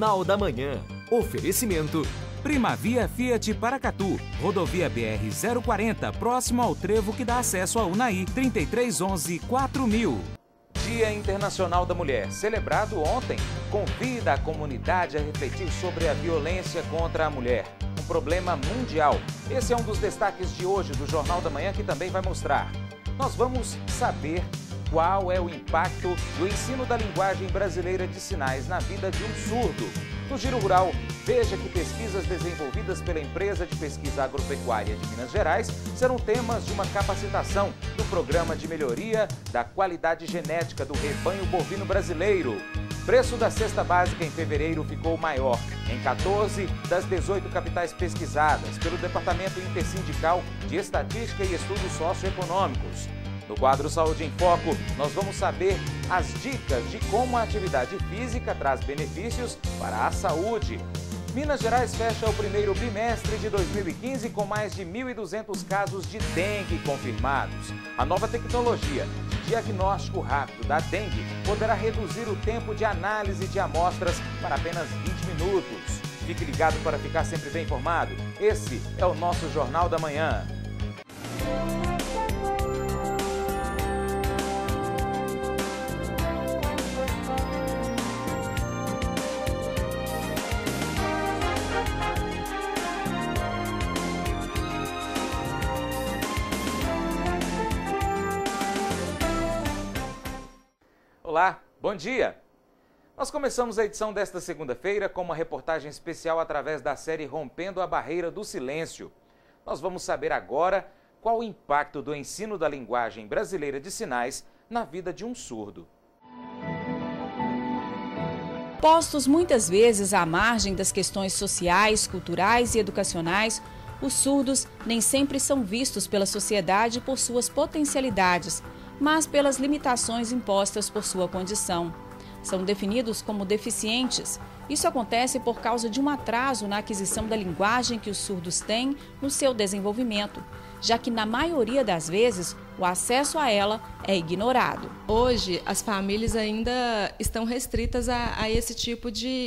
Jornal da Manhã. Oferecimento Primavia Fiat Paracatu, rodovia BR-040, próximo ao trevo que dá acesso a Unai, 3311-4000. Dia Internacional da Mulher, celebrado ontem, convida a comunidade a refletir sobre a violência contra a mulher, um problema mundial. Esse é um dos destaques de hoje do Jornal da Manhã, que também vai mostrar. Nós vamos saber qual é o impacto do ensino da linguagem brasileira de sinais na vida de um surdo. No Giro Rural, veja que pesquisas desenvolvidas pela Empresa de Pesquisa Agropecuária de Minas Gerais serão temas de uma capacitação do Programa de Melhoria da Qualidade Genética do Rebanho Bovino Brasileiro. Preço da cesta básica em fevereiro ficou maior em 14 das 18 capitais pesquisadas pelo Departamento Intersindical de Estatística e Estudos Socioeconômicos. No quadro Saúde em Foco, nós vamos saber as dicas de como a atividade física traz benefícios para a saúde. Minas Gerais fecha o primeiro bimestre de 2015 com mais de 1.200 casos de dengue confirmados. A nova tecnologia de diagnóstico rápido da dengue poderá reduzir o tempo de análise de amostras para apenas 20 minutos. Fique ligado para ficar sempre bem informado. Esse é o nosso Jornal da Manhã. Olá, bom dia! Nós começamos a edição desta segunda-feira com uma reportagem especial através da série Rompendo a Barreira do Silêncio. Nós vamos saber agora qual o impacto do ensino da linguagem brasileira de sinais na vida de um surdo. Postos muitas vezes à margem das questões sociais, culturais e educacionais, os surdos nem sempre são vistos pela sociedade por suas potencialidades, mas pelas limitações impostas por sua condição. São definidos como deficientes. Isso acontece por causa de um atraso na aquisição da linguagem que os surdos têm no seu desenvolvimento, já que na maioria das vezes o acesso a ela é ignorado. Hoje, as famílias ainda estão restritas a esse tipo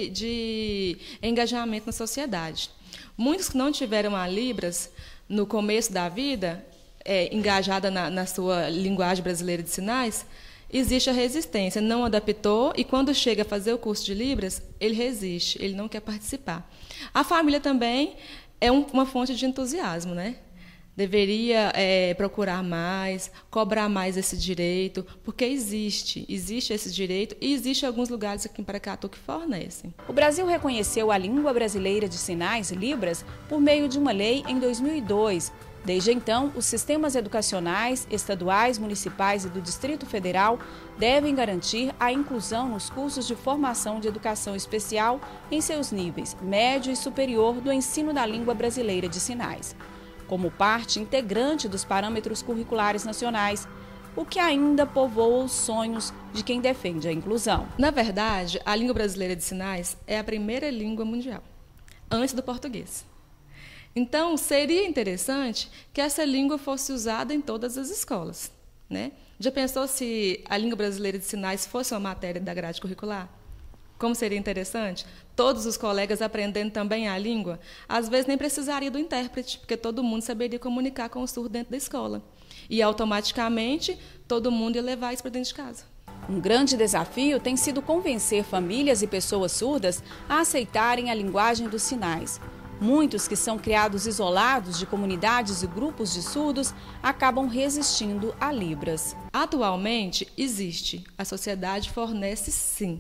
de engajamento na sociedade. Muitos que não tiveram a Libras no começo da vida, engajada na sua linguagem brasileira de sinais, existe a resistência, não adaptou e quando chega a fazer o curso de Libras, ele resiste, ele não quer participar. A família também é uma fonte de entusiasmo, né? Deveria procurar mais, cobrar mais esse direito, porque existe esse direito e existe alguns lugares aqui em Paracatu que fornecem. O Brasil reconheceu a língua brasileira de sinais, Libras, por meio de uma lei em 2002. Desde então, os sistemas educacionais, estaduais, municipais e do Distrito Federal devem garantir a inclusão nos cursos de formação de educação especial em seus níveis médio e superior do ensino da língua brasileira de sinais, como parte integrante dos parâmetros curriculares nacionais, o que ainda povoa os sonhos de quem defende a inclusão. Na verdade, a língua brasileira de sinais é a primeira língua mundial, antes do português. Então, seria interessante que essa língua fosse usada em todas as escolas, né? Já pensou se a língua brasileira de sinais fosse uma matéria da grade curricular? Como seria interessante? Todos os colegas aprendendo também a língua, às vezes nem precisaria do intérprete, porque todo mundo saberia comunicar com o surdo dentro da escola. E, automaticamente, todo mundo ia levar isso para dentro de casa. Um grande desafio tem sido convencer famílias e pessoas surdas a aceitarem a linguagem dos sinais. Muitos que são criados isolados de comunidades e grupos de surdos acabam resistindo a Libras. Atualmente existe, a sociedade fornece sim.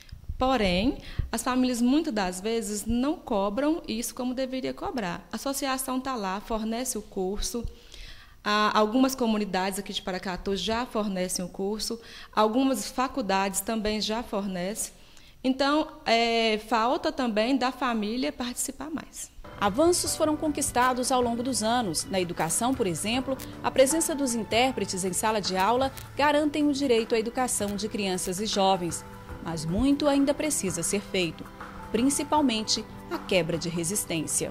Porém, as famílias muitas das vezes não cobram isso como deveria cobrar. A associação está lá, fornece o curso. Algumas comunidades aqui de Paracatu já fornecem o curso, algumas faculdades também já fornecem. Então, falta também da família participar mais. Avanços foram conquistados ao longo dos anos. Na educação, por exemplo, a presença dos intérpretes em sala de aula garantem o direito à educação de crianças e jovens. Mas muito ainda precisa ser feito, principalmente a quebra de resistência.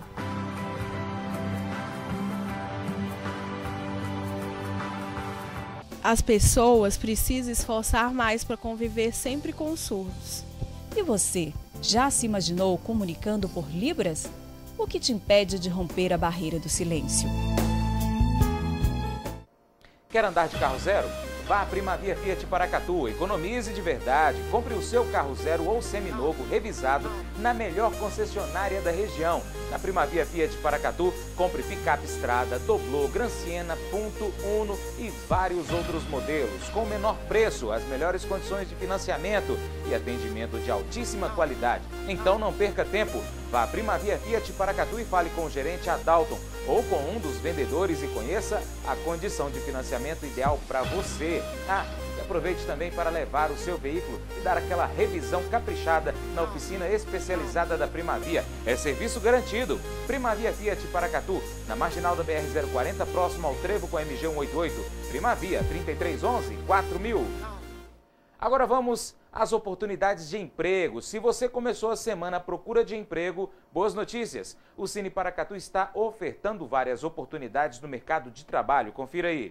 As pessoas precisam esforçar mais para conviver sempre com os surdos. E você, Já se imaginou comunicando por Libras? O que te impede de romper a barreira do silêncio? Quer andar de carro zero? Vá à Primavia Fiat Paracatu, economize de verdade, compre o seu carro zero ou seminovo revisado na melhor concessionária da região. Na Primavia Fiat Paracatu, compre picape Estrada, Doblô, Gran Siena, Punto, Uno e vários outros modelos, com o menor preço, as melhores condições de financiamento e atendimento de altíssima qualidade. Então não perca tempo, vá à Primavia Fiat Paracatu e fale com o gerente Adalton ou com um dos vendedores e conheça a condição de financiamento ideal para você. E aproveite também para levar o seu veículo e dar aquela revisão caprichada na oficina especializada da Primavia. É serviço garantido. Primavia Fiat Paracatu, na marginal da BR-040, próximo ao trevo com a MG 188. Primavia 3311-4000. Agora vamos às oportunidades de emprego. Se você começou a semana à procura de emprego, boas notícias. O Cine Paracatu está ofertando várias oportunidades no mercado de trabalho. Confira aí.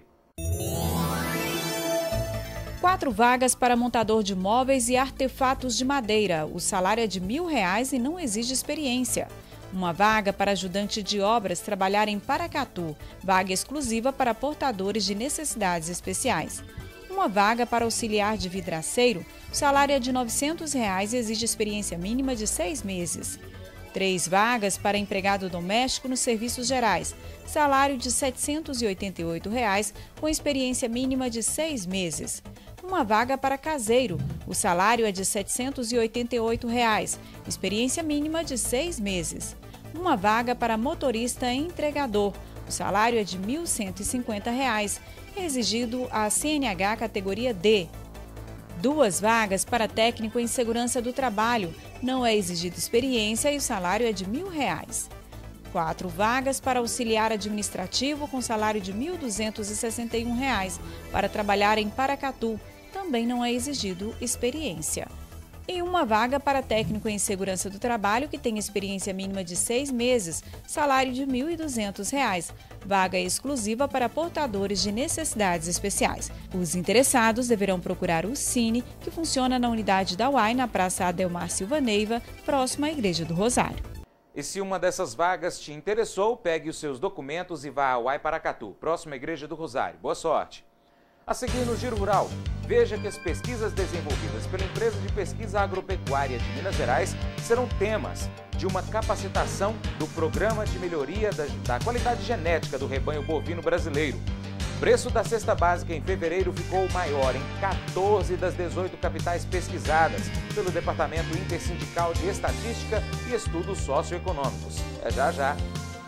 4 vagas para montador de móveis e artefatos de madeira. O salário é de R$1.000 e não exige experiência. Uma vaga para ajudante de obras trabalhar em Paracatu. Vaga exclusiva para portadores de necessidades especiais. Uma vaga para auxiliar de vidraceiro. O salário é de R$900 e exige experiência mínima de 6 meses. 3 vagas para empregado doméstico nos serviços gerais. Salário de R$ 788 com experiência mínima de 6 meses. Uma vaga para caseiro. O salário é de R$ 788, experiência mínima de 6 meses. Uma vaga para motorista entregador. O salário é de R$ 1.150, exigido a CNH categoria D. 2 vagas para técnico em segurança do trabalho. Não é exigida experiência e o salário é de R$ 1.000. 4 vagas para auxiliar administrativo com salário de R$ 1.261 para trabalhar em Paracatu. Também não é exigido experiência. E uma vaga para técnico em segurança do trabalho que tem experiência mínima de 6 meses, salário de R$ 1.200. Vaga exclusiva para portadores de necessidades especiais. Os interessados deverão procurar o Cine, que funciona na unidade da UAI, na Praça Adelmar Silva Neiva, próxima à Igreja do Rosário. E se uma dessas vagas te interessou, pegue os seus documentos e vá à UAI Paracatu, próxima à Igreja do Rosário. Boa sorte! A seguir no Giro Rural, veja que as pesquisas desenvolvidas pela Empresa de Pesquisa Agropecuária de Minas Gerais serão temas de uma capacitação do Programa de Melhoria da Qualidade Genética do Rebanho Bovino Brasileiro. O preço da cesta básica em fevereiro ficou maior em 14 das 18 capitais pesquisadas pelo Departamento Intersindical de Estatística e Estudos Socioeconômicos. É já.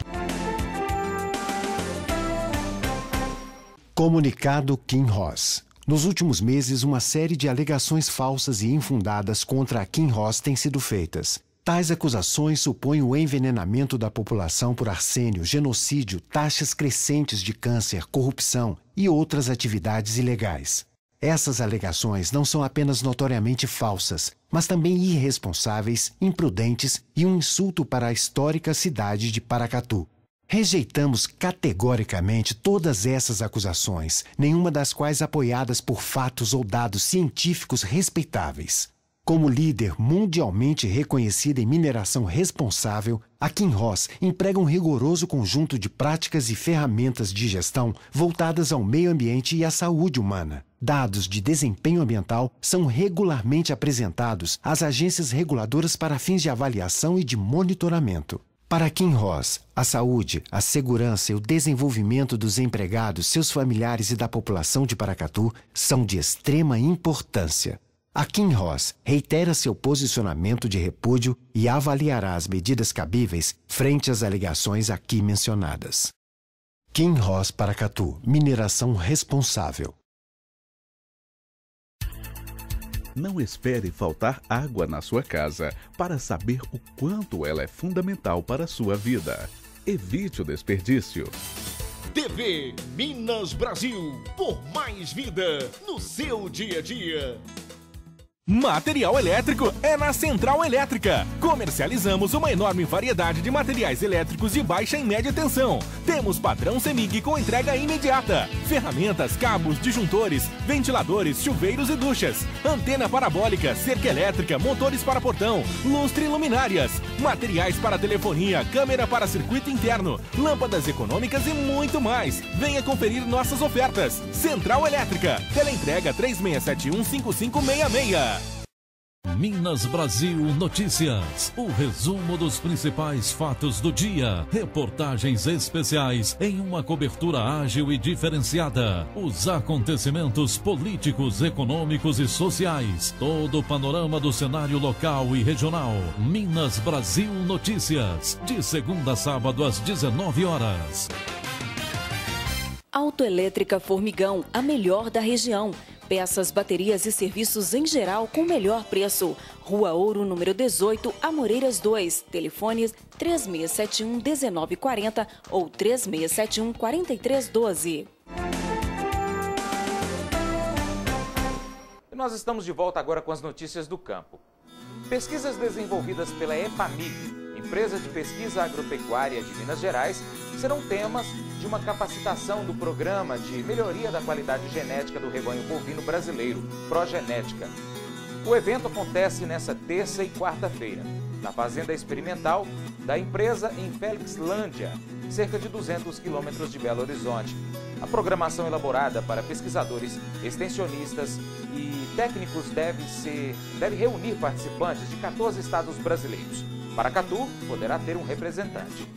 Comunicado Kinross. Nos últimos meses, uma série de alegações falsas e infundadas contra a Kinross têm sido feitas. Tais acusações supõem o envenenamento da população por arsênio, genocídio, taxas crescentes de câncer, corrupção e outras atividades ilegais. Essas alegações não são apenas notoriamente falsas, mas também irresponsáveis, imprudentes e um insulto para a histórica cidade de Paracatu. Rejeitamos categoricamente todas essas acusações, nenhuma das quais apoiadas por fatos ou dados científicos respeitáveis. Como líder mundialmente reconhecida em mineração responsável, a Kinross emprega um rigoroso conjunto de práticas e ferramentas de gestão voltadas ao meio ambiente e à saúde humana. Dados de desempenho ambiental são regularmente apresentados às agências reguladoras para fins de avaliação e de monitoramento. Para a Kinross, a saúde, a segurança e o desenvolvimento dos empregados, seus familiares e da população de Paracatu são de extrema importância. A Kinross reitera seu posicionamento de repúdio e avaliará as medidas cabíveis frente às alegações aqui mencionadas. Kinross Paracatu, mineração responsável. Não espere faltar água na sua casa para saber o quanto ela é fundamental para a sua vida. Evite o desperdício. TV Minas Brasil, por mais vida no seu dia a dia. Material elétrico é na Central Elétrica. Comercializamos uma enorme variedade de materiais elétricos de baixa e média tensão, Temos padrão CEMIG com entrega imediata. Ferramentas, cabos, disjuntores, ventiladores, chuveiros e duchas. Antena parabólica, cerca elétrica, motores para portão, lustre e luminárias. Materiais para telefonia, câmera para circuito interno, lâmpadas econômicas e muito mais. Venha conferir nossas ofertas. Central Elétrica. Teleentrega 36715566. Minas Brasil Notícias, o resumo dos principais fatos do dia, reportagens especiais em uma cobertura ágil e diferenciada, os acontecimentos políticos, econômicos e sociais, todo o panorama do cenário local e regional. Minas Brasil Notícias, de segunda a sábado às 19 horas. Autoelétrica Formigão, a melhor da região. Peças, baterias e serviços em geral com melhor preço. Rua Ouro, número 18, Amoreiras 2. Telefones 3671-1940 ou 3671-4312. E nós estamos de volta agora com as notícias do campo. Pesquisas desenvolvidas pela EPAMIG, Empresa de Pesquisa Agropecuária de Minas Gerais, serão temas de uma capacitação do Programa de Melhoria da Qualidade Genética do Rebanho Bovino Brasileiro, Progenética. O evento acontece nesta terça e quarta-feira, na Fazenda Experimental da empresa em Felixlândia, cerca de 200 quilômetros de Belo Horizonte. A programação elaborada para pesquisadores, extensionistas e técnicos deve reunir participantes de 14 estados brasileiros. Paracatu poderá ter um representante.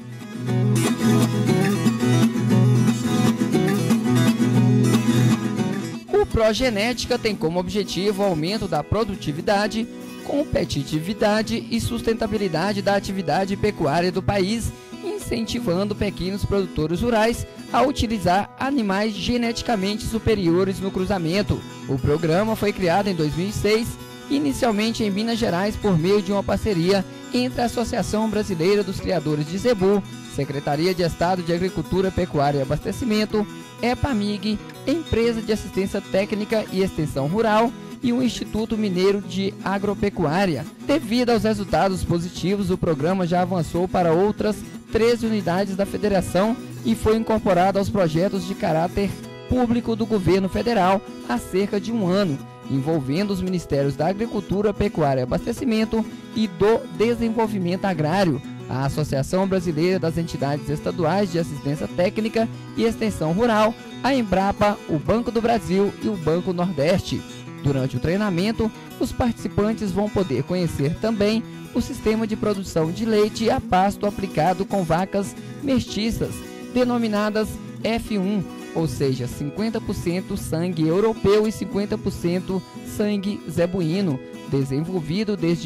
O Progenética tem como objetivo o aumento da produtividade, competitividade e sustentabilidade da atividade pecuária do país, incentivando pequenos produtores rurais a utilizar animais geneticamente superiores no cruzamento. O programa foi criado em 2006, inicialmente em Minas Gerais por meio de uma parceria entre a Associação Brasileira dos Criadores de Zebu, Secretaria de Estado de Agricultura, Pecuária e Abastecimento, EPAMIG, Empresa de Assistência Técnica e Extensão Rural e o Instituto Mineiro de Agropecuária. Devido aos resultados positivos, o programa já avançou para outras 13 unidades da federação e foi incorporado aos projetos de caráter público do governo federal há cerca de um ano, envolvendo os Ministérios da Agricultura, Pecuária e Abastecimento e do Desenvolvimento Agrário, a Associação Brasileira das Entidades Estaduais de Assistência Técnica e Extensão Rural, a Embrapa, o Banco do Brasil e o Banco Nordeste. Durante o treinamento, os participantes vão poder conhecer também o sistema de produção de leite a pasto aplicado com vacas mestiças, denominadas F1, ou seja, 50% sangue europeu e 50% sangue zebuíno, desenvolvido desde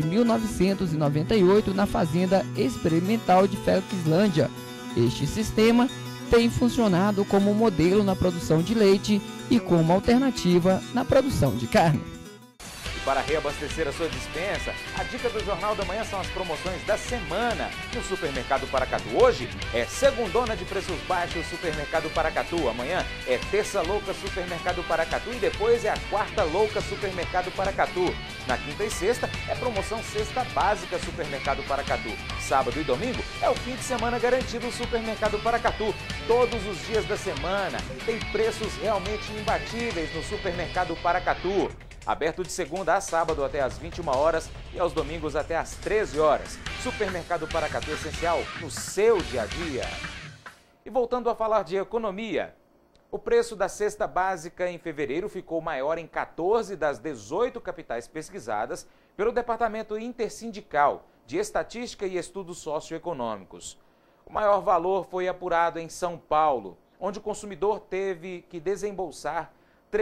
1998 na Fazenda Experimental de Felixlândia. Este sistema tem funcionado como modelo na produção de leite e como alternativa na produção de carne. Para reabastecer a sua despensa, a dica do Jornal da Manhã são as promoções da semana no Supermercado Paracatu. Hoje é segundona de preços baixos Supermercado Paracatu. Amanhã é terça louca Supermercado Paracatu e depois é a quarta louca Supermercado Paracatu. Na quinta e sexta é promoção cesta básica Supermercado Paracatu. Sábado e domingo é o fim de semana garantido Supermercado Paracatu. Todos os dias da semana tem preços realmente imbatíveis no Supermercado Paracatu. Aberto de segunda a sábado até às 21 horas e aos domingos até às 13 horas. Supermercado Paracatu essencial no seu dia a dia. E voltando a falar de economia, o preço da cesta básica em fevereiro ficou maior em 14 das 18 capitais pesquisadas pelo Departamento Intersindical de Estatística e Estudos Socioeconômicos. O maior valor foi apurado em São Paulo, onde o consumidor teve que desembolsar R$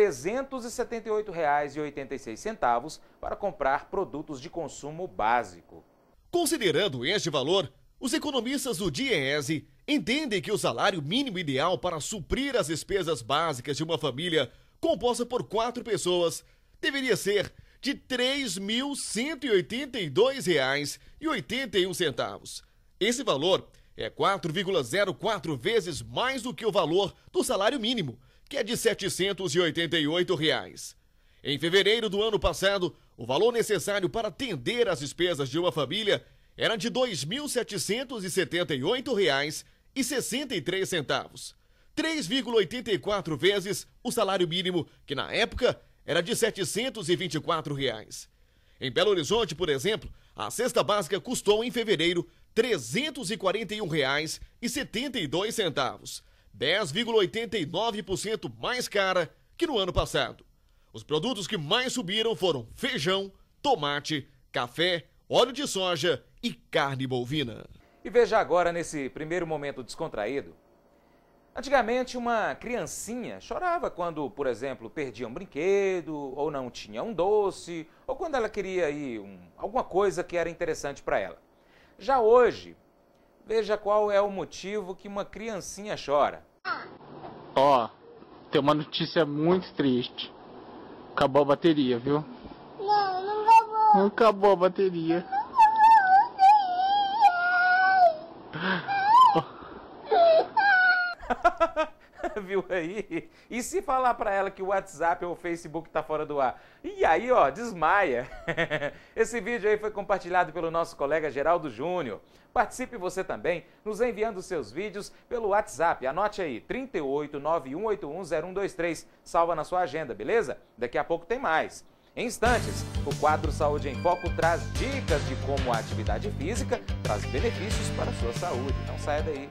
378,86 para comprar produtos de consumo básico. Considerando este valor, os economistas do DIEESE entendem que o salário mínimo ideal para suprir as despesas básicas de uma família composta por 4 pessoas deveria ser de R$ 3.182,81. Esse valor é 4,04 vezes mais do que o valor do salário mínimo, que é de R$ 788. Em fevereiro do ano passado, o valor necessário para atender às despesas de uma família era de R$ 2.778 R$ 3,84 vezes o salário mínimo, que na época era de R$ 724. Em Belo Horizonte, por exemplo, a cesta básica custou em fevereiro R$ 341,72, 10,89% mais cara que no ano passado. Os produtos que mais subiram foram feijão, tomate, café, óleo de soja e carne bovina. E veja agora, nesse primeiro momento descontraído, antigamente uma criancinha chorava quando, por exemplo, perdia um brinquedo, ou não tinha um doce, ou quando ela queria alguma coisa que era interessante para ela. Já hoje, veja qual é o motivo que uma criancinha chora. Tem uma notícia muito triste. Acabou a bateria, viu? Não acabou. Não acabou a bateria. Viu aí? E se falar pra ela que o WhatsApp ou o Facebook tá fora do ar? E aí, desmaia. Esse vídeo aí foi compartilhado pelo nosso colega Geraldo Júnior. Participe você também, nos enviando seus vídeos pelo WhatsApp. Anote aí, 3891810123. Salva na sua agenda, beleza? Daqui a pouco tem mais. Em instantes, o quadro Saúde em Foco traz dicas de como a atividade física traz benefícios para a sua saúde. Não saia daí.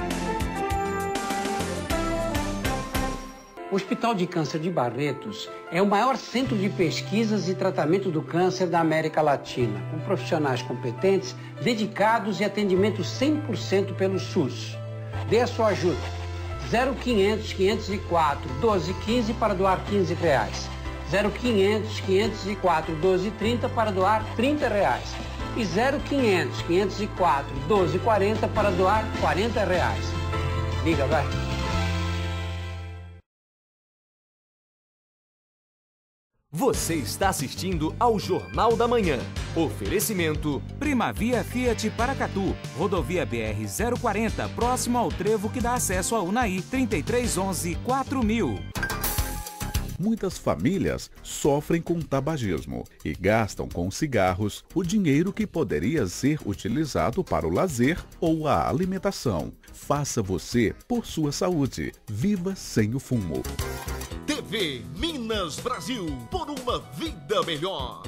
O Hospital de Câncer de Barretos é o maior centro de pesquisas e tratamento do câncer da América Latina, com profissionais competentes, dedicados e atendimento 100% pelo SUS. Dê a sua ajuda. 0500 504 1215 para doar R$15. 0500 504 1230 para doar R$30. E 0500 504 1240 para doar R$40. Liga, vai. Você está assistindo ao Jornal da Manhã. Oferecimento Primavia Fiat Paracatu, rodovia BR-040, próximo ao trevo que dá acesso a Unai, 3311-4000. Muitas famílias sofrem com tabagismo e gastam com cigarros o dinheiro que poderia ser utilizado para o lazer ou a alimentação. Faça você por sua saúde. Viva sem o fumo. TV Minas Brasil, por uma vida melhor.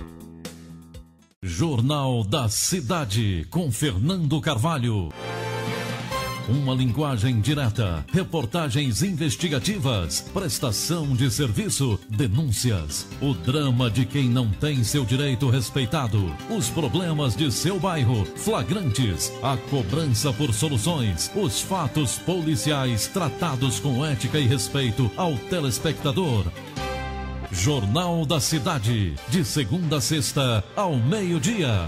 Jornal da Cidade, com Fernando Carvalho. Uma linguagem direta, reportagens investigativas, prestação de serviço, denúncias, o drama de quem não tem seu direito respeitado, os problemas de seu bairro, flagrantes, a cobrança por soluções, os fatos policiais tratados com ética e respeito ao telespectador. Jornal da Cidade, de segunda a sexta, ao meio-dia.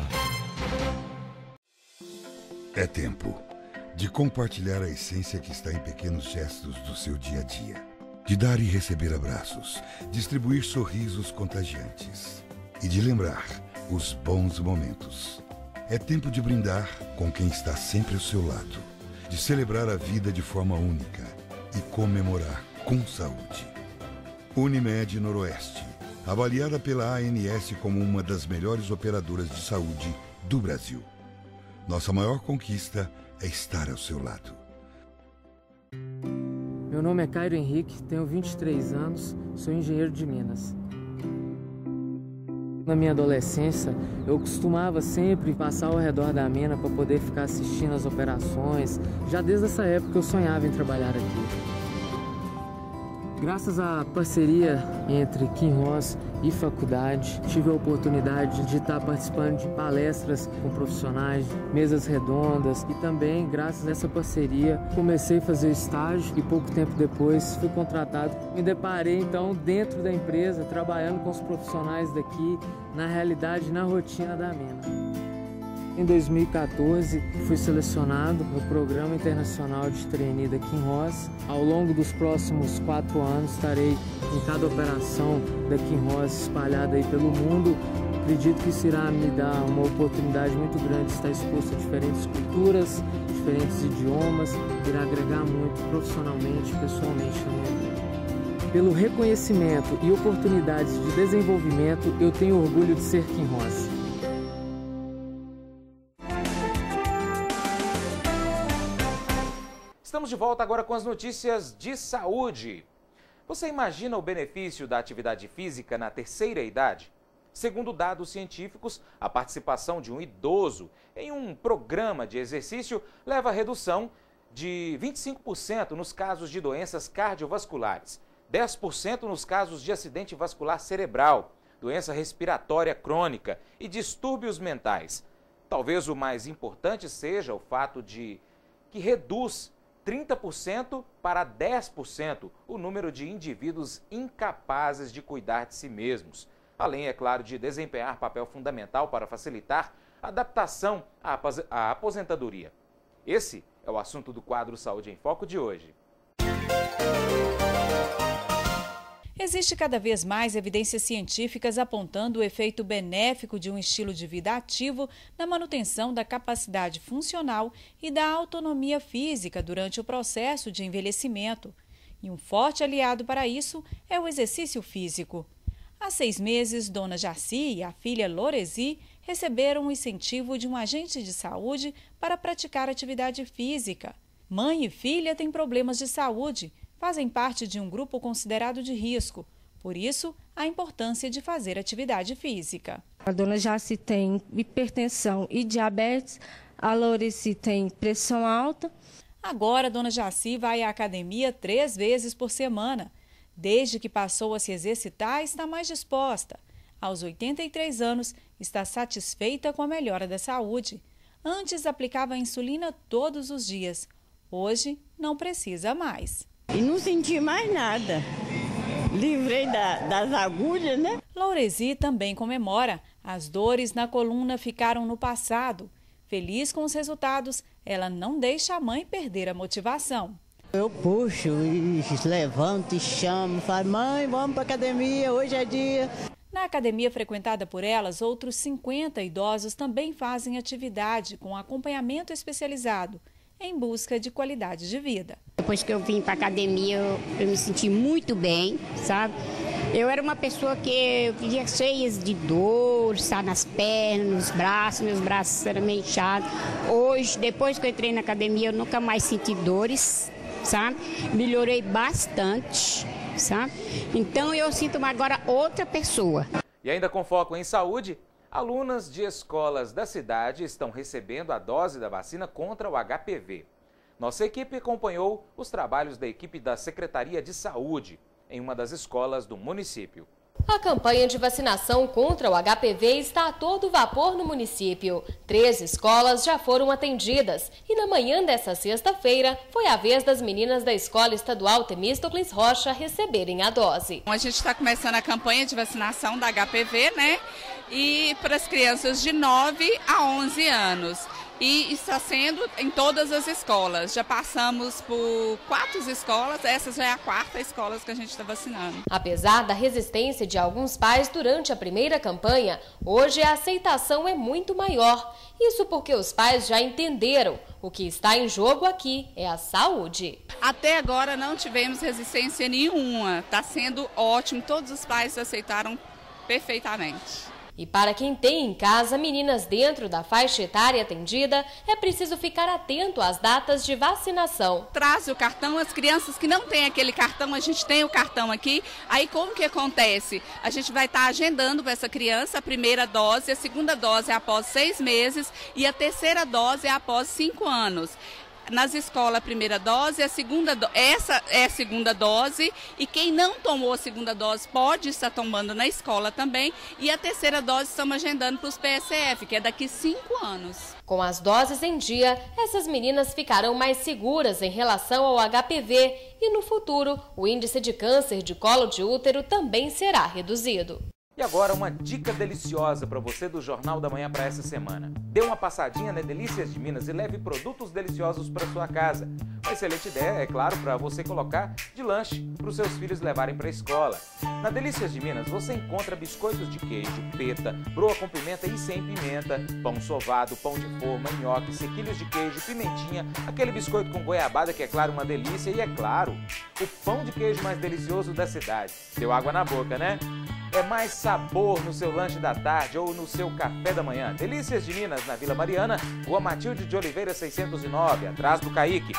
É tempo de compartilhar a essência que está em pequenos gestos do seu dia a dia. De dar e receber abraços, distribuir sorrisos contagiantes e de lembrar os bons momentos. É tempo de brindar com quem está sempre ao seu lado, de celebrar a vida de forma única e comemorar com saúde. Unimed Noroeste, avaliada pela ANS como uma das melhores operadoras de saúde do Brasil. Nossa maior conquista é estar ao seu lado. Meu nome é Cairo Henrique, tenho 23 anos, sou engenheiro de Minas. Na minha adolescência, eu costumava sempre passar ao redor da mina para poder ficar assistindo as operações. Já desde essa época eu sonhava em trabalhar aqui. Graças à parceria entre Kinross e faculdade, tive a oportunidade de estar participando de palestras com profissionais, mesas redondas e também, graças a essa parceria, comecei a fazer estágio e pouco tempo depois fui contratado. Me deparei então dentro da empresa, trabalhando com os profissionais daqui, na realidade, na rotina da mina. Em 2014, fui selecionado no Programa Internacional de Trainee da Kinross. Ao longo dos próximos 4 anos, estarei em cada operação da Kinross espalhada aí pelo mundo. Acredito que isso irá me dar uma oportunidade muito grande de estar exposto a diferentes culturas, diferentes idiomas, irá agregar muito profissionalmente e pessoalmente na minha vida. Pelo reconhecimento e oportunidades de desenvolvimento, eu tenho orgulho de ser Kinross. Estamos de volta agora com as notícias de saúde. Você imagina o benefício da atividade física na terceira idade? Segundo dados científicos, a participação de um idoso em um programa de exercício leva à redução de 25% nos casos de doenças cardiovasculares, 10% nos casos de acidente vascular cerebral, doença respiratória crônica e distúrbios mentais. Talvez o mais importante seja o fato de que reduz 30% para 10% o número de indivíduos incapazes de cuidar de si mesmos. Além, é claro, de desempenhar papel fundamental para facilitar a adaptação à aposentadoria. Esse é o assunto do quadro Saúde em Foco de hoje. Existe cada vez mais evidências científicas apontando o efeito benéfico de um estilo de vida ativo na manutenção da capacidade funcional e da autonomia física durante o processo de envelhecimento. E um forte aliado para isso é o exercício físico. Há 6 meses, Dona Jaci e a filha Loresi receberam o incentivo de um agente de saúde para praticar atividade física. Mãe e filha têm problemas de saúde, fazem parte de um grupo considerado de risco. Por isso, a importância de fazer atividade física. A Dona Jaci tem hipertensão e diabetes, a Loresi tem pressão alta. Agora, Dona Jaci vai à academia 3 vezes por semana. Desde que passou a se exercitar, está mais disposta. Aos 83 anos, está satisfeita com a melhora da saúde. Antes, aplicava insulina todos os dias. Hoje, não precisa mais. E não senti mais nada. Livrei das agulhas, né? Loresi também comemora. As dores na coluna ficaram no passado. Feliz com os resultados, ela não deixa a mãe perder a motivação. Eu puxo e levanto e chamo, falo, mãe, vamos para a academia, hoje é dia. Na academia frequentada por elas, outros 50 idosos também fazem atividade com acompanhamento especializado, em busca de qualidade de vida. Depois que eu vim para a academia, eu me senti muito bem, sabe? Eu era uma pessoa que eu vivia cheia de dor, sabe, nas pernas, nos braços, meus braços eram meio inchados. Hoje, depois que eu entrei na academia, eu nunca mais senti dores, sabe? Melhorei bastante, sabe? Então eu sinto agora outra pessoa. E ainda com foco em saúde, alunas de escolas da cidade estão recebendo a dose da vacina contra o HPV. Nossa equipe acompanhou os trabalhos da equipe da Secretaria de Saúde em uma das escolas do município. A campanha de vacinação contra o HPV está a todo vapor no município. 3 escolas já foram atendidas e na manhã dessa sexta-feira foi a vez das meninas da Escola Estadual Temístocles Rocha receberem a dose. A gente está começando a campanha de vacinação da HPV, né? E para as crianças de 9 a 11 anos. E está sendo em todas as escolas. Já passamos por 4 escolas, essa já é a 4ª escola que a gente está vacinando. Apesar da resistência de alguns pais durante a primeira campanha, hoje a aceitação é muito maior. Isso porque os pais já entenderam. O que está em jogo aqui é a saúde. Até agora não tivemos resistência nenhuma. Está sendo ótimo, todos os pais aceitaram perfeitamente. E para quem tem em casa meninas dentro da faixa etária atendida, é preciso ficar atento às datas de vacinação. Traz o cartão, as crianças que não têm aquele cartão, a gente tem o cartão aqui. Aí como que acontece? A gente vai estar agendando para essa criança a primeira dose, a segunda dose é após 6 meses e a terceira dose é após 5 anos. Nas escolas, a primeira dose, essa é a segunda dose, e quem não tomou a segunda dose pode estar tomando na escola também, e a terceira dose estamos agendando para os PSF, que é daqui 5 anos. Com as doses em dia, essas meninas ficarão mais seguras em relação ao HPV e no futuro, o índice de câncer de colo de útero também será reduzido. E agora uma dica deliciosa para você do Jornal da Manhã para essa semana. Dê uma passadinha na Delícias de Minas e leve produtos deliciosos para sua casa. Uma excelente ideia, é claro, para você colocar de lanche para os seus filhos levarem para a escola. Na Delícias de Minas você encontra biscoitos de queijo, peta, broa com pimenta e sem pimenta, pão sovado, pão de forma, nhoque, sequilhos de queijo, pimentinha, aquele biscoito com goiabada que é claro uma delícia e é claro, o pão de queijo mais delicioso da cidade. Deu água na boca, né? é mais sabor no seu lanche da tarde ou no seu café da manhã. Delícias de Minas, na Vila Mariana, Rua Matilde de Oliveira 609, atrás do Caique,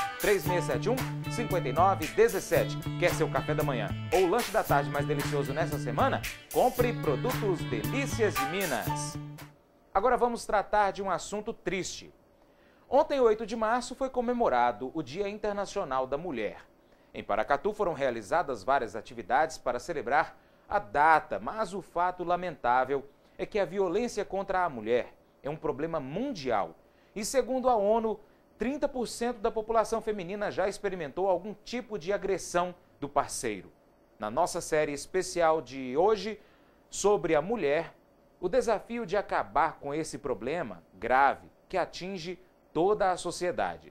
3671-5917. Quer seu café da manhã ou lanche da tarde mais delicioso nessa semana? Compre produtos Delícias de Minas. Agora vamos tratar de um assunto triste. Ontem, 8 de março, foi comemorado o Dia Internacional da Mulher. Em Paracatu foram realizadas várias atividades para celebrar a data, mas o fato lamentável é que a violência contra a mulher é um problema mundial. E segundo a ONU, 30% da população feminina já experimentou algum tipo de agressão do parceiro. Na nossa série especial de hoje, sobre a mulher, o desafio de acabar com esse problema grave que atinge toda a sociedade.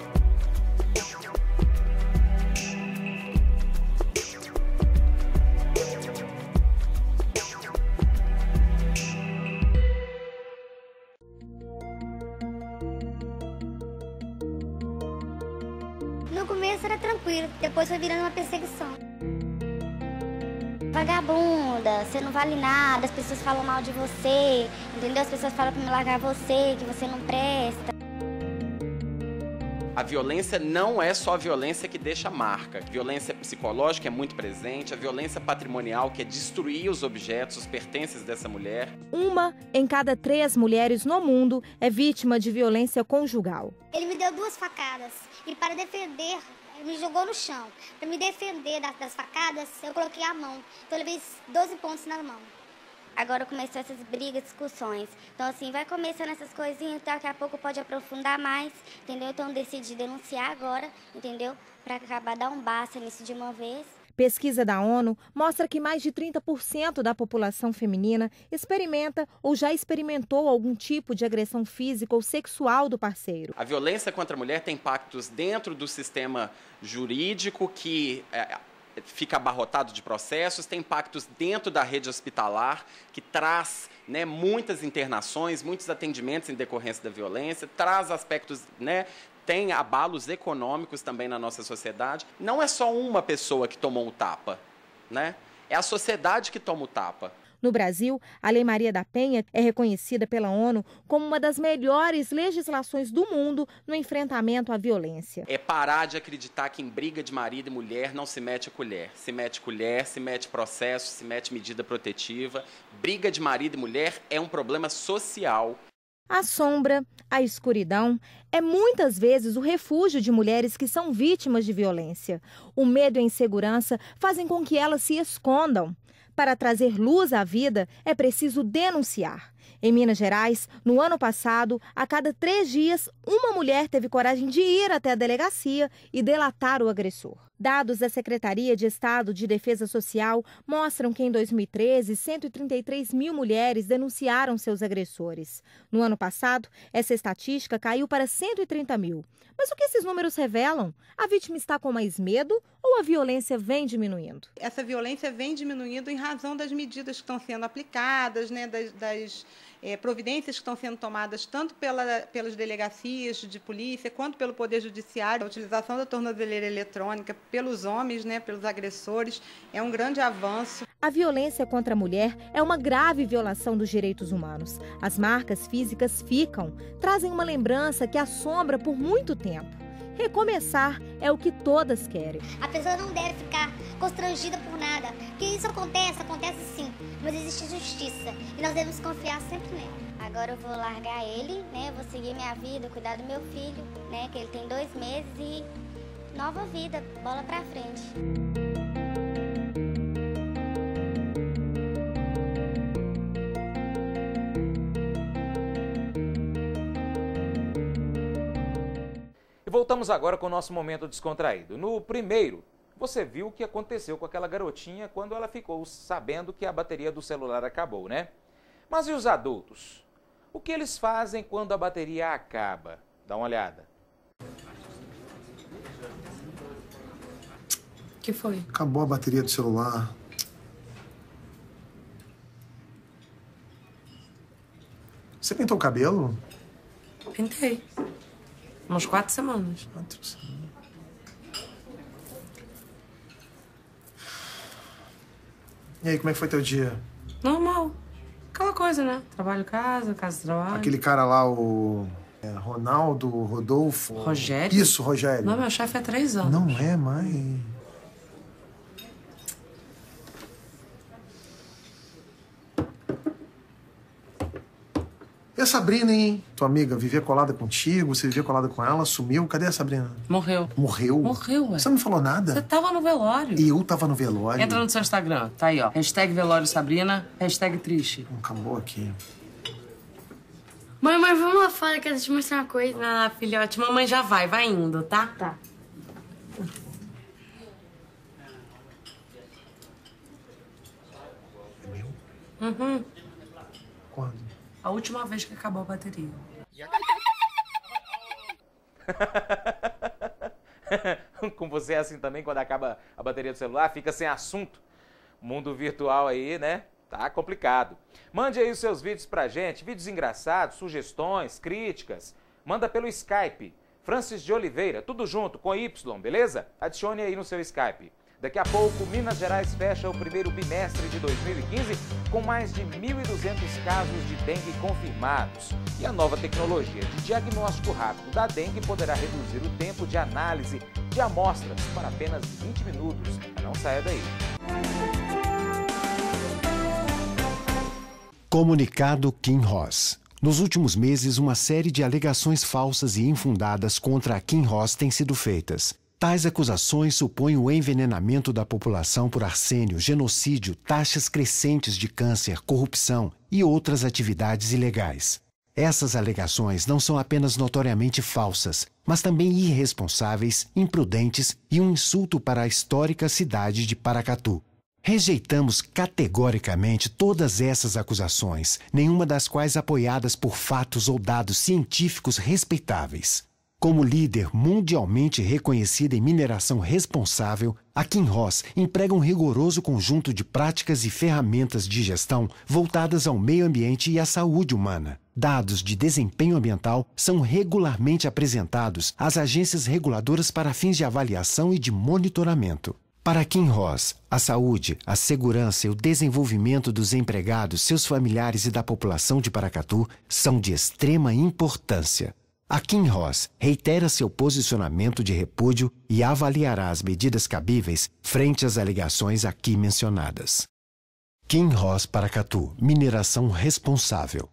No começo era tranquilo, depois foi virando uma perseguição. Vagabunda, você não vale nada, as pessoas falam mal de você, entendeu? As pessoas falam pra me largar você, que você não presta. A violência não é só a violência que deixa marca. A violência psicológica é muito presente, a violência patrimonial, que é destruir os objetos, os pertences dessa mulher. 1 em cada 3 mulheres no mundo é vítima de violência conjugal. Ele me deu 2 facadas e para defender, ele me jogou no chão. Para me defender das facadas, eu coloquei a mão. Então eu levei 12 pontos na mão. Agora começou essas brigas, discussões. Então, assim, vai começando essas coisinhas, daqui a pouco pode aprofundar mais, entendeu? Então, decidi denunciar agora, entendeu? Para acabar, dar um basta nisso de uma vez. Pesquisa da ONU mostra que mais de 30% da população feminina experimenta ou já experimentou algum tipo de agressão física ou sexual do parceiro. A violência contra a mulher tem impactos dentro do sistema jurídico que fica abarrotado de processos, tem impactos dentro da rede hospitalar, que traz, né, muitas internações, muitos atendimentos em decorrência da violência, traz aspectos, né, tem abalos econômicos também na nossa sociedade. Não é só uma pessoa que tomou um tapa, né? É a sociedade que toma o tapa. No Brasil, a Lei Maria da Penha é reconhecida pela ONU como uma das melhores legislações do mundo no enfrentamento à violência. É parar de acreditar que em briga de marido e mulher não se mete a colher. Se mete colher, se mete processo, se mete medida protetiva. Briga de marido e mulher é um problema social. A sombra, a escuridão, é muitas vezes o refúgio de mulheres que são vítimas de violência. O medo e a insegurança fazem com que elas se escondam. Para trazer luz à vida, é preciso denunciar. Em Minas Gerais, no ano passado, a cada 3 dias, uma mulher teve coragem de ir até a delegacia e delatar o agressor. Dados da Secretaria de Estado de Defesa Social mostram que em 2013, 133 mil mulheres denunciaram seus agressores. No ano passado, essa estatística caiu para 130 mil. Mas o que esses números revelam? A vítima está com mais medo ou a violência vem diminuindo? Essa violência vem diminuindo em razão das medidas que estão sendo aplicadas, né, das providências que estão sendo tomadas tanto pelas delegacias de polícia quanto pelo Poder Judiciário. A utilização da tornozeleira eletrônica pelos homens, né, pelos agressores, é um grande avanço. A violência contra a mulher é uma grave violação dos direitos humanos. As marcas físicas ficam, trazem uma lembrança que assombra por muito tempo. Recomeçar é o que todas querem. A pessoa não deve ficar constrangida por nada, porque isso acontece sim, mas existe justiça e nós devemos confiar sempre nela. Agora eu vou largar ele, né? Vou seguir minha vida, cuidar do meu filho, né? Que ele tem 2 meses e nova vida, bola pra frente. E voltamos agora com o nosso momento descontraído. No primeiro, você viu o que aconteceu com aquela garotinha quando ela ficou sabendo que a bateria do celular acabou, né? Mas e os adultos? O que eles fazem quando a bateria acaba? Dá uma olhada. O que foi? Acabou a bateria do celular. Você pintou o cabelo? Pintei. Umas 4 semanas. 4 semanas. E aí, como é que foi teu dia? Normal. Aquela coisa, né? Trabalho, casa, trabalho. Aquele cara lá, o... Ronaldo, Rodolfo... Rogério? Isso, Rogério. Não, meu chefe há 3 anos. Não é, mãe. E a Sabrina, hein? Tua amiga vivia colada contigo, você vivia colada com ela, sumiu. Cadê a Sabrina? Morreu. Morreu? Morreu, ué. Você não me falou nada? Você tava no velório. E eu tava no velório. Entra no seu Instagram, tá aí, ó. Hashtag velório Sabrina, hashtag triste. Acabou aqui. Mãe, vamos lá fora, quero te mostrar uma coisa. Ah, filhote, mamãe já vai indo, tá? Tá. É meu? Uhum. Quando? A última vez que acabou a bateria. Com você é assim também, quando acaba a bateria do celular, fica sem assunto. Mundo virtual aí, né? Tá complicado. Mande aí os seus vídeos pra gente, vídeos engraçados, sugestões, críticas. Manda pelo Skype, Francis de Oliveira, tudo junto, com Y, beleza? Adicione aí no seu Skype. Daqui a pouco, Minas Gerais fecha o primeiro bimestre de 2015 com mais de 1.200 casos de dengue confirmados. E a nova tecnologia de diagnóstico rápido da dengue poderá reduzir o tempo de análise de amostras para apenas 20 minutos. Não saia daí. Comunicado Kim Ross. Nos últimos meses, uma série de alegações falsas e infundadas contra a Kim Ross tem sido feitas. Tais acusações supõem o envenenamento da população por arsênio, genocídio, taxas crescentes de câncer, corrupção e outras atividades ilegais. Essas alegações não são apenas notoriamente falsas, mas também irresponsáveis, imprudentes e um insulto para a histórica cidade de Paracatu. Rejeitamos categoricamente todas essas acusações, nenhuma das quais apoiadas por fatos ou dados científicos respeitáveis. Como líder mundialmente reconhecida em mineração responsável, a Kim Ross emprega um rigoroso conjunto de práticas e ferramentas de gestão voltadas ao meio ambiente e à saúde humana. Dados de desempenho ambiental são regularmente apresentados às agências reguladoras para fins de avaliação e de monitoramento. Para Kim Ross, a saúde, a segurança e o desenvolvimento dos empregados, seus familiares e da população de Paracatu são de extrema importância. A Kim Ross reitera seu posicionamento de repúdio e avaliará as medidas cabíveis frente às alegações aqui mencionadas. Kim Ross Paracatu, mineração responsável.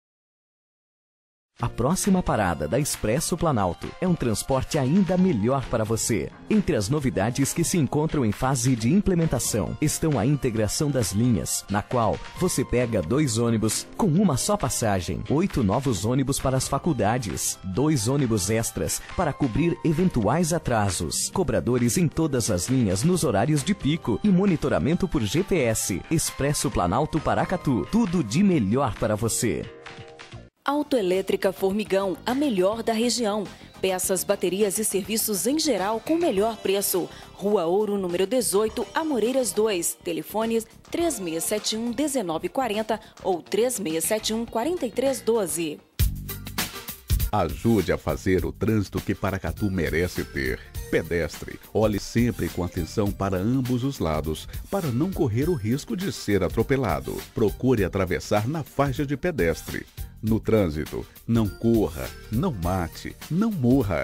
A próxima parada da Expresso Planalto é um transporte ainda melhor para você. Entre as novidades que se encontram em fase de implementação estão a integração das linhas, na qual você pega 2 ônibus com uma só passagem, 8 novos ônibus para as faculdades, 2 ônibus extras para cobrir eventuais atrasos, cobradores em todas as linhas nos horários de pico e monitoramento por GPS. Expresso Planalto Paracatu, tudo de melhor para você. Autoelétrica Formigão, a melhor da região. Peças, baterias e serviços em geral com melhor preço. Rua Ouro, número 18, Amoreiras 2. Telefones 3671-1940 ou 3671-4312. Ajude a fazer o trânsito que Paracatu merece ter. Pedestre, olhe sempre com atenção para ambos os lados, para não correr o risco de ser atropelado. Procure atravessar na faixa de pedestre. No trânsito, não corra, não mate, não morra.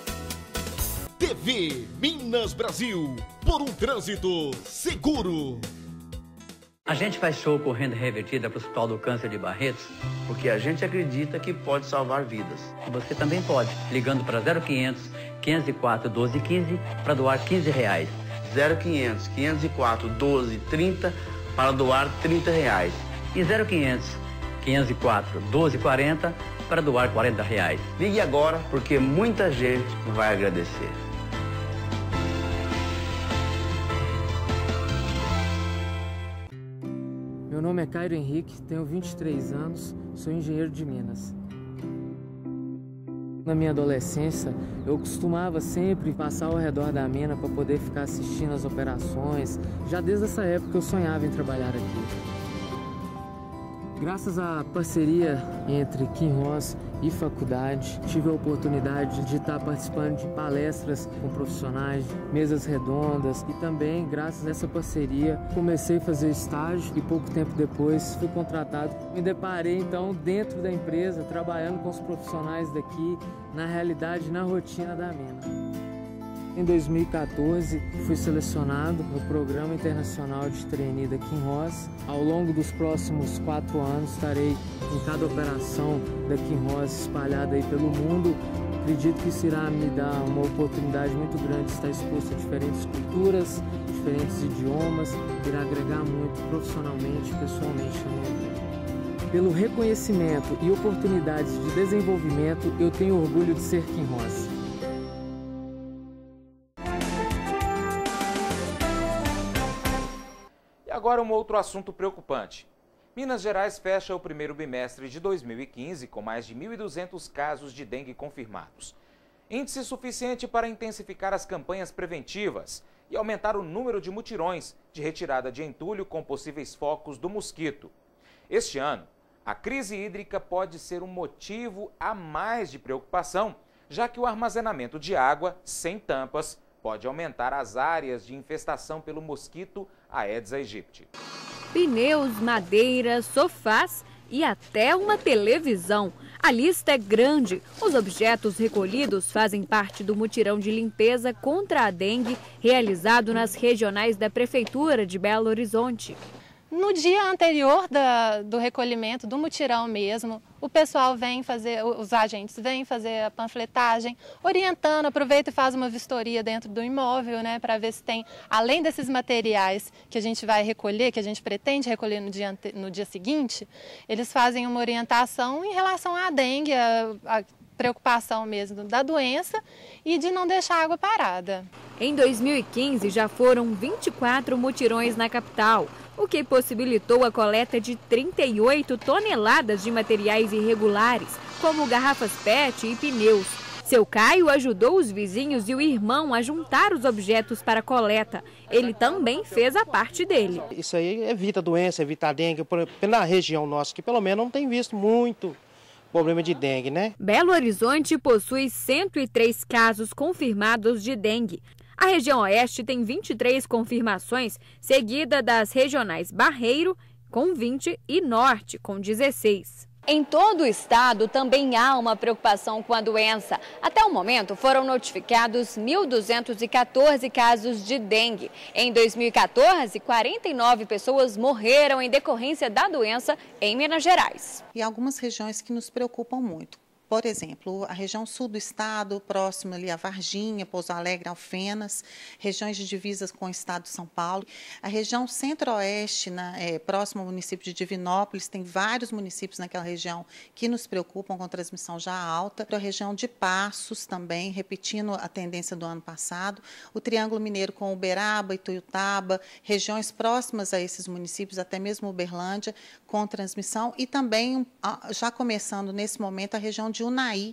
TV Minas Brasil, por um trânsito seguro. A gente faz show com renda revertida para o Hospital do Câncer de Barretos porque a gente acredita que pode salvar vidas. E você também pode, ligando para 0500 504 1215 para doar R$15. 0500 504 1230 para doar R$30. E 0500 504 1240 para doar R$40. Ligue agora porque muita gente vai agradecer. Meu nome é Cairo Henrique, tenho 23 anos, sou engenheiro de Minas. Na minha adolescência, eu costumava sempre passar ao redor da mina para poder ficar assistindo as operações. Já desde essa época eu sonhava em trabalhar aqui. Graças à parceria entre Kinross e faculdade, tive a oportunidade de estar participando de palestras com profissionais, mesas redondas e também, graças a essa parceria, comecei a fazer estágio e pouco tempo depois fui contratado. Me deparei então dentro da empresa, trabalhando com os profissionais daqui, na realidade, na rotina da mina. Em 2014, fui selecionado no Programa Internacional de Trainee da Kinross. Ao longo dos próximos 4 anos, estarei em cada operação da Kinross espalhada aí pelo mundo. Acredito que isso irá me dar uma oportunidade muito grande de estar exposto a diferentes culturas, diferentes idiomas, irá agregar muito profissionalmente e pessoalmente na minha vida. Pelo reconhecimento e oportunidades de desenvolvimento, eu tenho orgulho de ser Kinross. Agora um outro assunto preocupante. Minas Gerais fecha o primeiro bimestre de 2015 com mais de 1.200 casos de dengue confirmados. Índice suficiente para intensificar as campanhas preventivas e aumentar o número de mutirões de retirada de entulho com possíveis focos do mosquito. Este ano, a crise hídrica pode ser um motivo a mais de preocupação, já que o armazenamento de água sem tampas pode aumentar as áreas de infestação pelo mosquito Aedes aegypti. Pneus, madeiras, sofás e até uma televisão. A lista é grande. Os objetos recolhidos fazem parte do mutirão de limpeza contra a dengue realizado nas regionais da Prefeitura de Belo Horizonte. No dia anterior do recolhimento, do mutirão mesmo, o pessoal vem fazer, os agentes vêm fazer a panfletagem, orientando, aproveita e faz uma vistoria dentro do imóvel, né, para ver se tem, além desses materiais que a gente vai recolher, que a gente pretende recolher no dia seguinte, eles fazem uma orientação em relação à dengue, a preocupação mesmo da doença e de não deixar a água parada. Em 2015, já foram 24 mutirões na capital, o que possibilitou a coleta de 38 toneladas de materiais irregulares, como garrafas PET e pneus. Seu Caio ajudou os vizinhos e o irmão a juntar os objetos para a coleta. Ele também fez a parte dele. Isso aí evita a doença, evita a dengue. Na região nossa, que pelo menos não tem visto muito problema de dengue, né? Belo Horizonte possui 103 casos confirmados de dengue. A região oeste tem 23 confirmações, seguida das regionais Barreiro, com 20, e Norte, com 16. Em todo o estado também há uma preocupação com a doença. Até o momento foram notificados 1.214 casos de dengue. Em 2014, 49 pessoas morreram em decorrência da doença em Minas Gerais. E algumas regiões que nos preocupam muito. Por exemplo, a região sul do estado, próximo ali a Varginha, Pouso Alegre, Alfenas, regiões de divisas com o estado de São Paulo. A região centro-oeste, próximo ao município de Divinópolis, tem vários municípios naquela região que nos preocupam com transmissão já alta. A região de Passos também, repetindo a tendência do ano passado. O Triângulo Mineiro com Uberaba, Ituiutaba, regiões próximas a esses municípios, até mesmo Uberlândia, com transmissão. E também, já começando nesse momento, a região de Unai,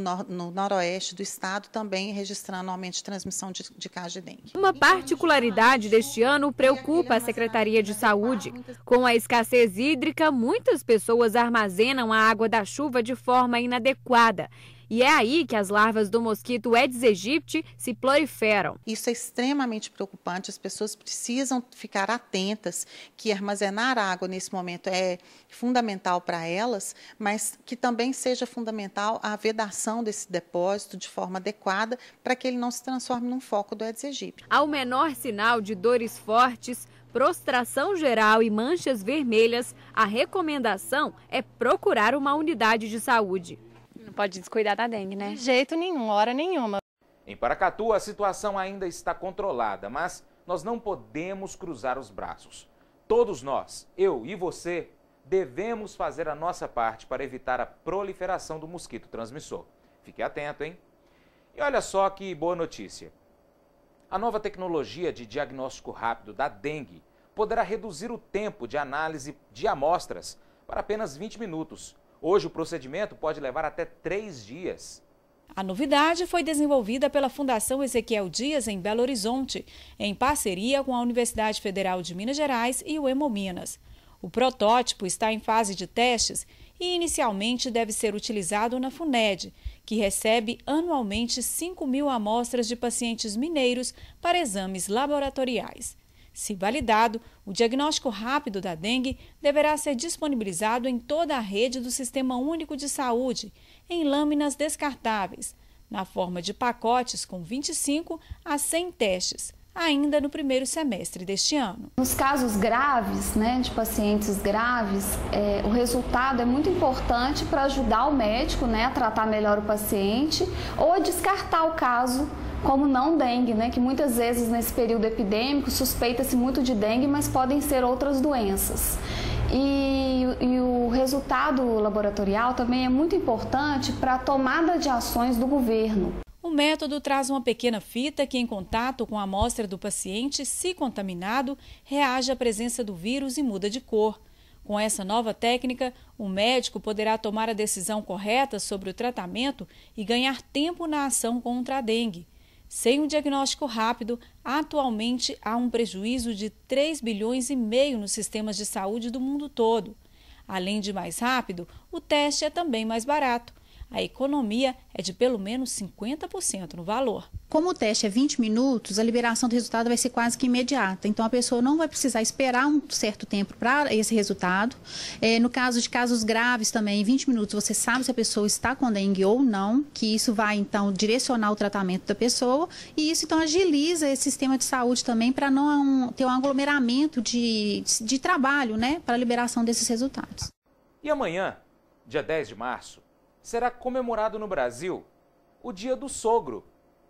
no noroeste do estado, também registrando aumento de transmissão de casos de dengue. Uma particularidade deste ano preocupa a Secretaria de Saúde. Com a escassez hídrica, muitas pessoas armazenam a água da chuva de forma inadequada. E é aí que as larvas do mosquito Aedes aegypti se proliferam. Isso é extremamente preocupante, as pessoas precisam ficar atentas que armazenar água nesse momento é fundamental para elas, mas que também seja fundamental a vedação desse depósito de forma adequada para que ele não se transforme num foco do Aedes aegypti. Ao menor sinal de dores fortes, prostração geral e manchas vermelhas, a recomendação é procurar uma unidade de saúde. Não pode descuidar da dengue, né? De jeito nenhum, hora nenhuma. Em Paracatu, a situação ainda está controlada, mas nós não podemos cruzar os braços. Todos nós, eu e você, devemos fazer a nossa parte para evitar a proliferação do mosquito transmissor. Fique atento, hein? E olha só que boa notícia. A nova tecnologia de diagnóstico rápido da dengue poderá reduzir o tempo de análise de amostras para apenas 20 minutos. Hoje o procedimento pode levar até 3 dias. A novidade foi desenvolvida pela Fundação Ezequiel Dias em Belo Horizonte, em parceria com a Universidade Federal de Minas Gerais e o Hemominas. O protótipo está em fase de testes e inicialmente deve ser utilizado na FUNED, que recebe anualmente 5.000 amostras de pacientes mineiros para exames laboratoriais. Se validado, o diagnóstico rápido da dengue deverá ser disponibilizado em toda a rede do Sistema Único de Saúde, em lâminas descartáveis, na forma de pacotes com 25 a 100 testes, ainda no primeiro semestre deste ano. Nos casos graves, de pacientes graves, o resultado é muito importante para ajudar o médico, a tratar melhor o paciente ou a descartar o caso como não dengue, que muitas vezes nesse período epidêmico suspeita-se muito de dengue, mas podem ser outras doenças. E o resultado laboratorial também é muito importante para a tomada de ações do governo. O método traz uma pequena fita que, em contato com a amostra do paciente, se contaminado, reage à presença do vírus e muda de cor. Com essa nova técnica, o médico poderá tomar a decisão correta sobre o tratamento e ganhar tempo na ação contra a dengue. Sem um diagnóstico rápido, atualmente há um prejuízo de 3,5 bilhões nos sistemas de saúde do mundo todo. Além de mais rápido, o teste é também mais barato. A economia é de pelo menos 50% no valor. Como o teste é 20 minutos, a liberação do resultado vai ser quase que imediata. Então, a pessoa não vai precisar esperar um certo tempo para esse resultado. No caso de casos graves também, em 20 minutos você sabe se a pessoa está com dengue ou não, que isso vai, então, direcionar o tratamento da pessoa. E isso, então, agiliza esse sistema de saúde também para não ter um aglomeramento de trabalho, para a liberação desses resultados. E amanhã, dia 10 de março, será comemorado no Brasil o Dia do Sogro.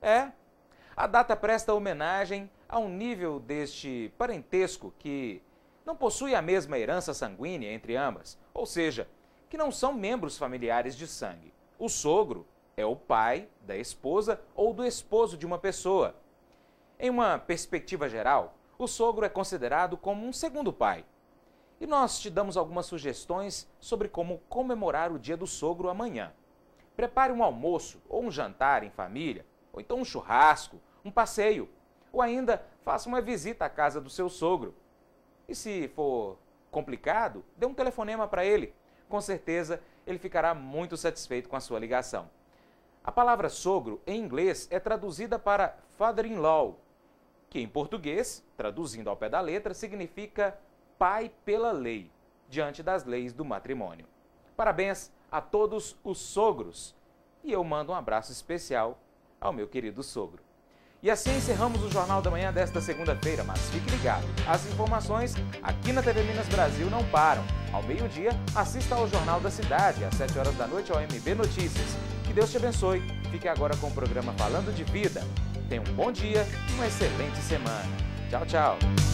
A data presta homenagem a um nível deste parentesco que não possui a mesma herança sanguínea entre ambas, ou seja, que não são membros familiares de sangue. O sogro é o pai da esposa ou do esposo de uma pessoa. Em uma perspectiva geral, o sogro é considerado como um segundo pai. E nós te damos algumas sugestões sobre como comemorar o Dia do Sogro amanhã. Prepare um almoço ou um jantar em família, ou então um churrasco, um passeio, ou ainda faça uma visita à casa do seu sogro. E se for complicado, dê um telefonema para ele. Com certeza ele ficará muito satisfeito com a sua ligação. A palavra sogro em inglês é traduzida para father-in-law, que em português, traduzindo ao pé da letra, significa pai pela lei, diante das leis do matrimônio. Parabéns a todos os sogros e eu mando um abraço especial ao meu querido sogro. E assim encerramos o Jornal da Manhã desta segunda-feira, mas fique ligado, as informações aqui na TV Minas Brasil não param. Ao meio-dia, assista ao Jornal da Cidade, às 7 horas da noite ao MB Notícias. Que Deus te abençoe. Fique agora com o programa Falando de Vida. Tenha um bom dia e uma excelente semana. Tchau, tchau.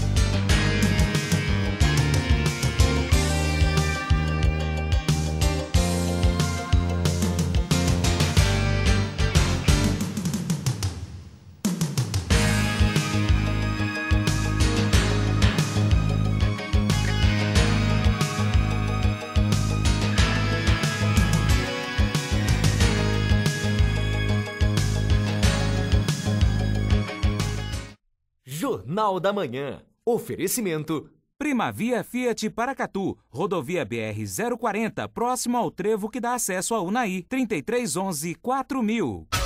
Jornal da Manhã. Oferecimento Primavia Fiat Paracatu, rodovia BR-040, próximo ao trevo que dá acesso a Unai, 3311-4000.